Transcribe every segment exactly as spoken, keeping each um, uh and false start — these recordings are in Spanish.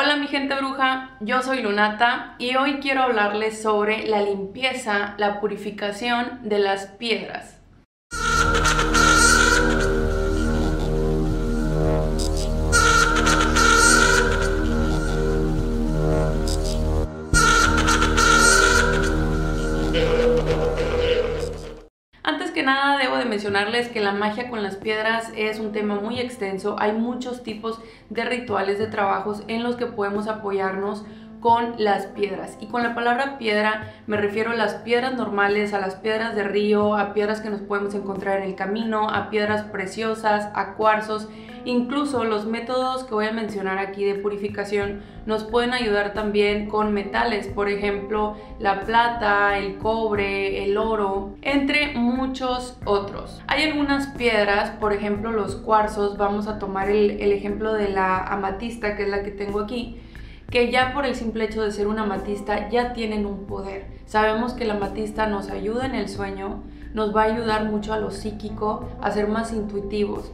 Hola mi gente bruja, yo soy Lunata y hoy quiero hablarles sobre la limpieza, la purificación de las piedras. Antes que nada debo de mencionarles que la magia con las piedras es un tema muy extenso. Hay muchos tipos de rituales, de trabajos en los que podemos apoyarnos con las piedras. Y con la palabra piedra me refiero a las piedras normales, a las piedras de río, a piedras que nos podemos encontrar en el camino, a piedras preciosas, a cuarzos. Incluso los métodos que voy a mencionar aquí de purificación nos pueden ayudar también con metales, por ejemplo la plata, el cobre, el oro, entre muchos otros. Hay algunas piedras, por ejemplo los cuarzos, vamos a tomar el, el ejemplo de la amatista, que es la que tengo aquí, que ya por el simple hecho de ser una amatista ya tienen un poder. Sabemos que la amatista nos ayuda en el sueño, nos va a ayudar mucho a lo psíquico, a ser más intuitivos.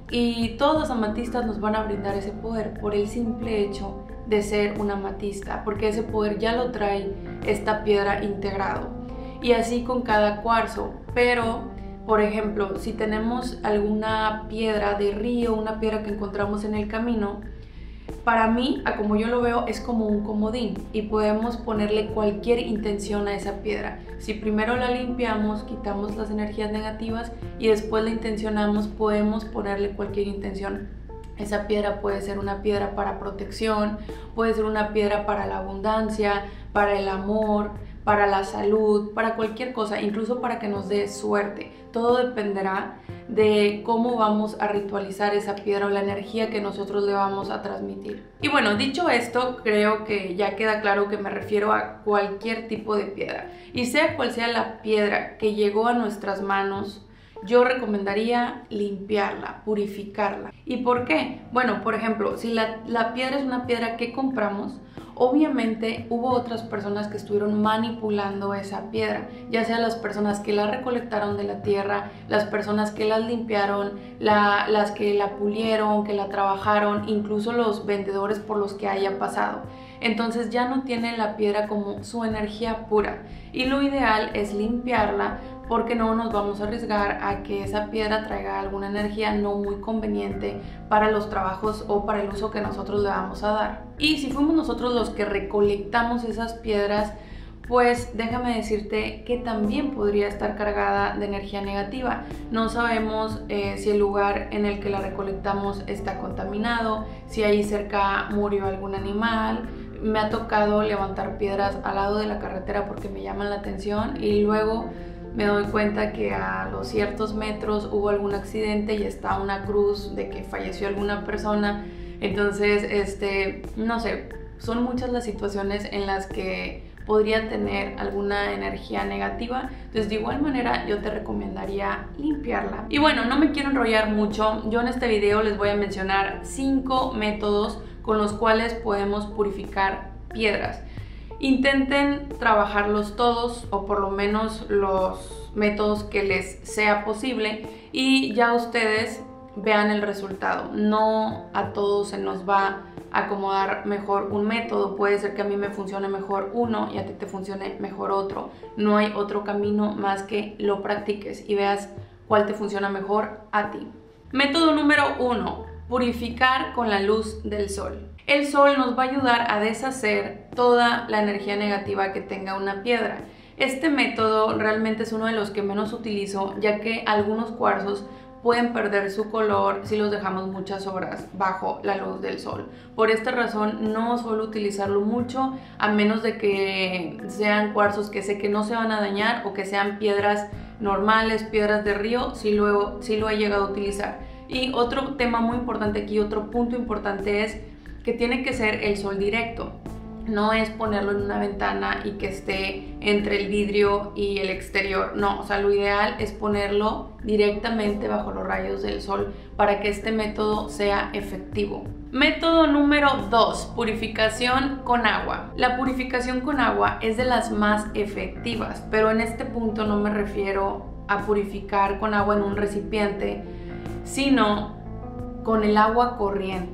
Y todas las amatistas nos van a brindar ese poder por el simple hecho de ser una amatista, porque ese poder ya lo trae esta piedra integrado. Y así con cada cuarzo. Pero, por ejemplo, si tenemos alguna piedra de río, una piedra que encontramos en el camino, para mí, a como yo lo veo, es como un comodín y podemos ponerle cualquier intención a esa piedra. Si primero la limpiamos, quitamos las energías negativas y después la intencionamos, podemos ponerle cualquier intención. Esa piedra puede ser una piedra para protección, puede ser una piedra para la abundancia, para el amor, para la salud, para cualquier cosa, incluso para que nos dé suerte. Todo dependerá de cómo vamos a ritualizar esa piedra o la energía que nosotros le vamos a transmitir. Y bueno, dicho esto, creo que ya queda claro que me refiero a cualquier tipo de piedra. Y sea cual sea la piedra que llegó a nuestras manos, yo recomendaría limpiarla, purificarla. ¿Y por qué? Bueno, por ejemplo, si la, la piedra es una piedra que compramos, obviamente hubo otras personas que estuvieron manipulando esa piedra, ya sea las personas que la recolectaron de la tierra, las personas que la limpiaron, la, las que la pulieron, que la trabajaron, incluso los vendedores por los que haya pasado. Entonces ya no tiene la piedra como su energía pura y lo ideal es limpiarla, porque no nos vamos a arriesgar a que esa piedra traiga alguna energía no muy conveniente para los trabajos o para el uso que nosotros le vamos a dar. Y si fuimos nosotros los que recolectamos esas piedras, pues déjame decirte que también podría estar cargada de energía negativa. No sabemos eh, si el lugar en el que la recolectamos está contaminado, si ahí cerca murió algún animal. Me ha tocado levantar piedras al lado de la carretera porque me llaman la atención y luego me doy cuenta que a los ciertos metros hubo algún accidente y está una cruz de que falleció alguna persona. Entonces, este, no sé, son muchas las situaciones en las que podría tener alguna energía negativa. Entonces, de igual manera, yo te recomendaría limpiarla. Y bueno, no me quiero enrollar mucho. Yo en este video les voy a mencionar cinco métodos con los cuales podemos purificar piedras. Intenten trabajarlos todos o por lo menos los métodos que les sea posible y ya ustedes vean el resultado. No a todos se nos va a acomodar mejor un método. Puede ser que a mí me funcione mejor uno y a ti te funcione mejor otro. No hay otro camino más que lo practiques y veas cuál te funciona mejor a ti. Método número uno. Purificar con la luz del sol. El sol nos va a ayudar a deshacer toda la energía negativa que tenga una piedra. Este método realmente es uno de los que menos utilizo, ya que algunos cuarzos pueden perder su color si los dejamos muchas horas bajo la luz del sol. Por esta razón no suelo utilizarlo mucho, a menos de que sean cuarzos que sé que no se van a dañar o que sean piedras normales, piedras de río, sí lo, sí lo he llegado a utilizar. Y otro tema muy importante aquí, otro punto importante es que tiene que ser el sol directo. No es ponerlo en una ventana y que esté entre el vidrio y el exterior. No, o sea, lo ideal es ponerlo directamente bajo los rayos del sol para que este método sea efectivo. Método número dos, purificación con agua. La purificación con agua es de las más efectivas, pero en este punto no me refiero a purificar con agua en un recipiente, sino con el agua corriente.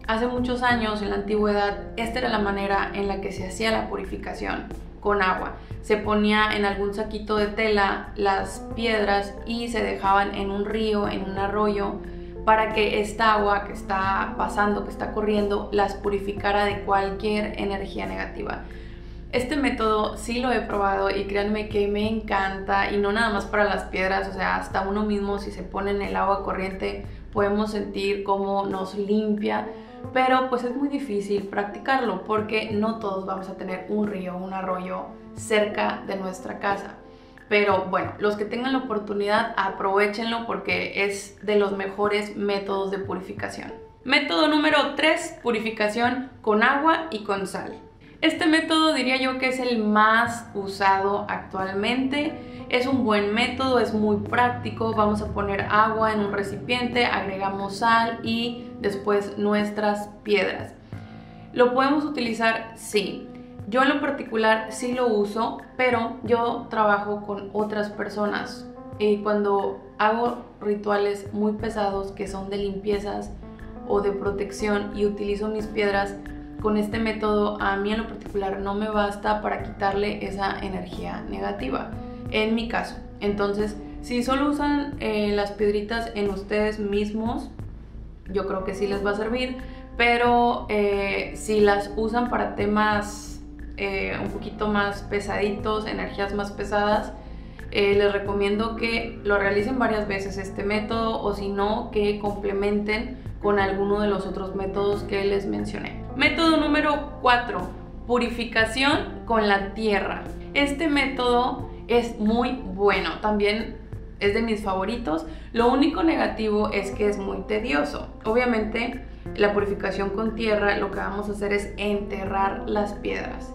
hace muchos años, en la antigüedad, esta era la manera en la que se hacía la purificación con agua. Se ponía en algún saquito de tela las piedras y se dejaban en un río, en un arroyo, para que esta agua que está pasando, que está corriendo, las purificara de cualquier energía negativa. Este método sí lo he probado y créanme que me encanta, y no nada más para las piedras, o sea, hasta uno mismo, si se pone en el agua corriente podemos sentir cómo nos limpia, pero pues es muy difícil practicarlo porque no todos vamos a tener un río, un arroyo cerca de nuestra casa. Pero bueno, los que tengan la oportunidad, aprovéchenlo porque es de los mejores métodos de purificación. Método número tres, purificación con agua y con sal. Este método diría yo que es el más usado actualmente. Es un buen método, es muy práctico. Vamos a poner agua en un recipiente, agregamos sal y después nuestras piedras. ¿Lo podemos utilizar? Sí. Yo en lo particular sí lo uso, pero yo trabajo con otras personas y cuando hago rituales muy pesados que son de limpiezas o de protección y utilizo mis piedras, con este método a mí en lo particular no me basta para quitarle esa energía negativa, en mi caso. Entonces, si solo usan eh, las piedritas en ustedes mismos, yo creo que sí les va a servir, pero eh, si las usan para temas eh, un poquito más pesaditos, energías más pesadas, eh, les recomiendo que lo realicen varias veces este método, o si no, que complementen con alguno de los otros métodos que les mencioné. Método número cuatro, purificación con la tierra. Este método es muy bueno, también es de mis favoritos. Lo único negativo es que es muy tedioso. Obviamente, la purificación con tierra, lo que vamos a hacer es enterrar las piedras.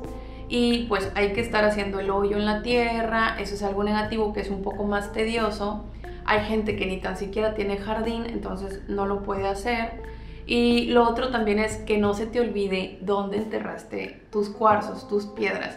Y pues hay que estar haciendo el hoyo en la tierra, eso es algo negativo que es un poco más tedioso. Hay gente que ni tan siquiera tiene jardín, entonces no lo puede hacer. Y lo otro también es que no se te olvide dónde enterraste tus cuarzos, tus piedras.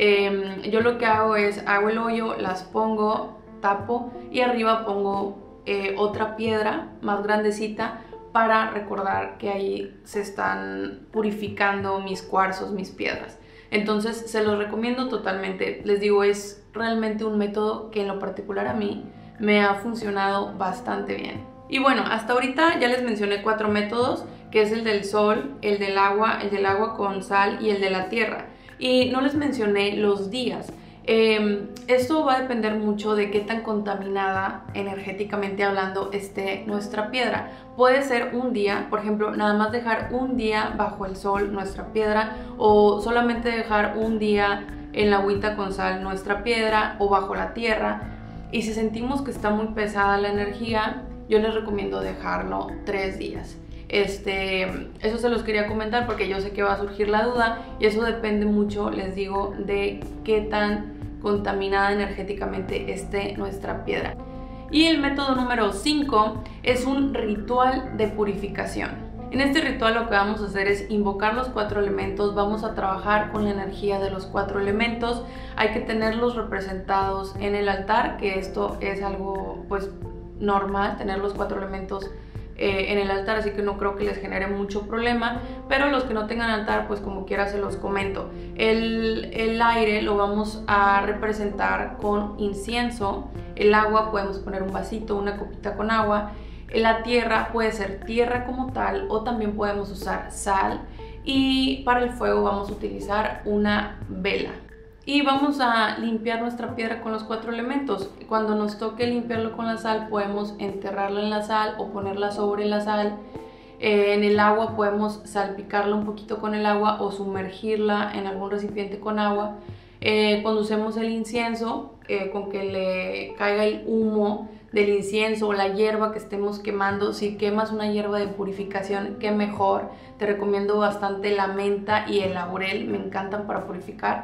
Eh, yo lo que hago es, hago el hoyo, las pongo, tapo y arriba pongo eh, otra piedra más grandecita para recordar que ahí se están purificando mis cuarzos, mis piedras. Entonces se los recomiendo totalmente. Les digo, es realmente un método que en lo particular a mí me ha funcionado bastante bien. Y bueno, hasta ahorita ya les mencioné cuatro métodos, que es el del sol, el del agua, el del agua con sal y el de la tierra. Y no les mencioné los días. Eh, esto va a depender mucho de qué tan contaminada energéticamente hablando esté nuestra piedra. Puede ser un día, por ejemplo, nada más dejar un día bajo el sol nuestra piedra, o solamente dejar un día en la agüita con sal nuestra piedra o bajo la tierra. Y si sentimos que está muy pesada la energía, yo les recomiendo dejarlo tres días. Este, eso se los quería comentar porque yo sé que va a surgir la duda y eso depende mucho, les digo, de qué tan contaminada energéticamente esté nuestra piedra. Y el método número cinco es un ritual de purificación. En este ritual lo que vamos a hacer es invocar los cuatro elementos, vamos a trabajar con la energía de los cuatro elementos, hay que tenerlos representados en el altar, que esto es algo pues normal, tener los cuatro elementos eh, en el altar, así que no creo que les genere mucho problema, pero los que no tengan altar, pues como quiera se los comento. El, el aire lo vamos a representar con incienso, el agua podemos poner un vasito, una copita con agua, la tierra puede ser tierra como tal o también podemos usar sal, y para el fuego vamos a utilizar una vela. Y vamos a limpiar nuestra piedra con los cuatro elementos. Cuando nos toque limpiarlo con la sal, podemos enterrarla en la sal o ponerla sobre la sal. Eh, en el agua podemos salpicarla un poquito con el agua o sumergirla en algún recipiente con agua. Eh, cuando usemos el incienso, eh, con que le caiga el humo del incienso o la hierba que estemos quemando. Si quemas una hierba de purificación, qué mejor. Te recomiendo bastante la menta y el laurel, me encantan para purificar.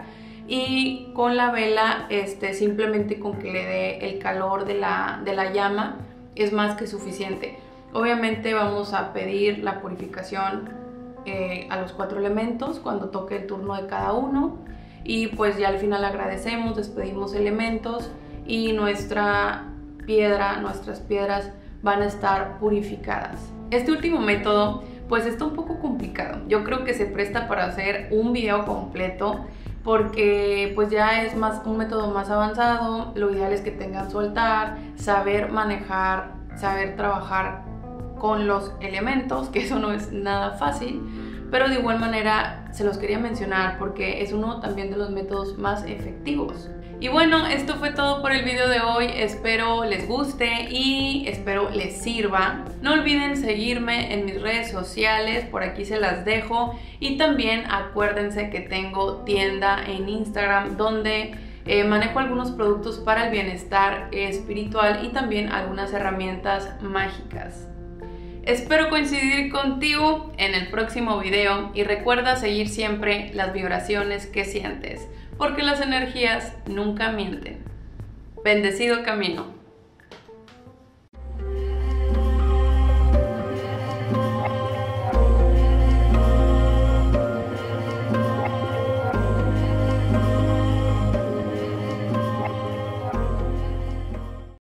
Y con la vela, este, simplemente con que le dé el calor de la, de la llama es más que suficiente. Obviamente vamos a pedir la purificación eh, a los cuatro elementos cuando toque el turno de cada uno, y pues ya al final agradecemos, despedimos elementos y nuestra piedra, nuestras piedras van a estar purificadas. Este último método pues está un poco complicado. Yo creo que se presta para hacer un video completo porque pues ya es más un método más avanzado. Lo ideal es que tengan su altar, saber manejar, saber trabajar con los elementos, que eso no es nada fácil, pero de igual manera se los quería mencionar porque es uno también de los métodos más efectivos. Y bueno, esto fue todo por el video de hoy. Espero les guste y espero les sirva. No olviden seguirme en mis redes sociales, por aquí se las dejo. Y también acuérdense que tengo tienda en Instagram donde eh, manejo algunos productos para el bienestar espiritual y también algunas herramientas mágicas. Espero coincidir contigo en el próximo video y recuerda seguir siempre las vibraciones que sientes, porque las energías nunca mienten. Bendecido camino.